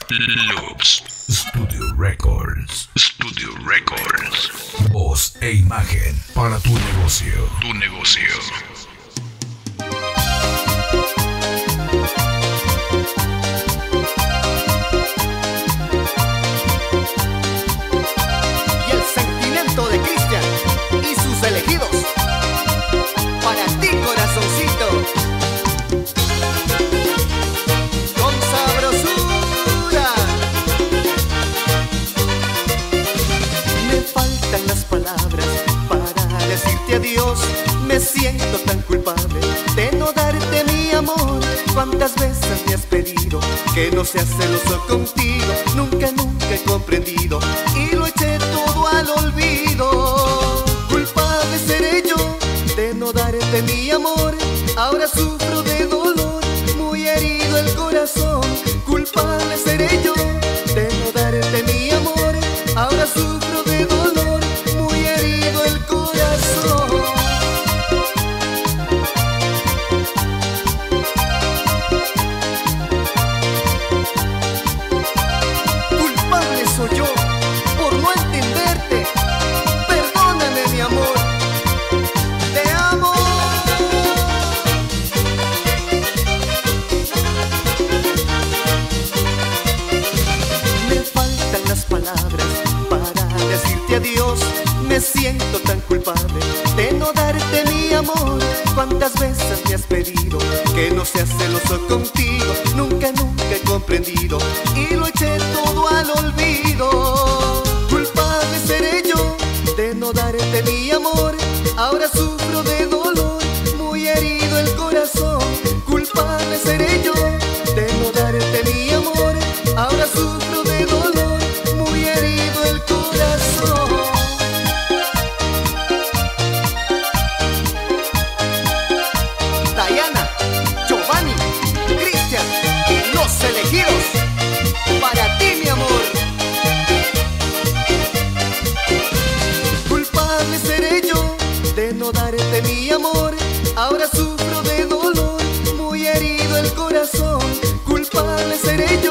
Loops Studio Records. Studio Records. Voz e imagen para tu negocio. Tu negocio. Y el sentimiento de Cristian y sus elegidos. Para ti, corazoncito. Con sabrosura. Me faltan las palabras para decirte adiós. Me siento tan culpable de no darte mi amor. Cuántas veces me has pedido que no seas celoso contigo. Nunca he comprendido y lo eché todo al olvido. Culpable seré yo de no darte mi amor. Ahora sufro de dolor, muy herido el corazón. Culpable seré yo de no darte mi amor. Ahora sufro de dolor, muy herido el corazón. Culpable soy yo por no entenderte. Perdóname, mi amor. Te amo. Me faltan las palabras para decirte adiós. Me siento tan culpable de no darte mi amor. Cuántas veces me has pedido que no seas celoso contigo. Nunca he comprendido y lo eché todo al olvido. Culpable seré yo de no darte mi amor. Ahora sufro de dolor, muy herido el corazón. Culpable seré yo de no darte mi amor. Ahora sufro de dolor, muy herido el corazón. Diana, Giovanni, Cristian y los elegidos. Para ti, mi amor. Culpable seré yo de no darte mi amor. Ahora sufro de dolor, muy herido el corazón. Culpable seré yo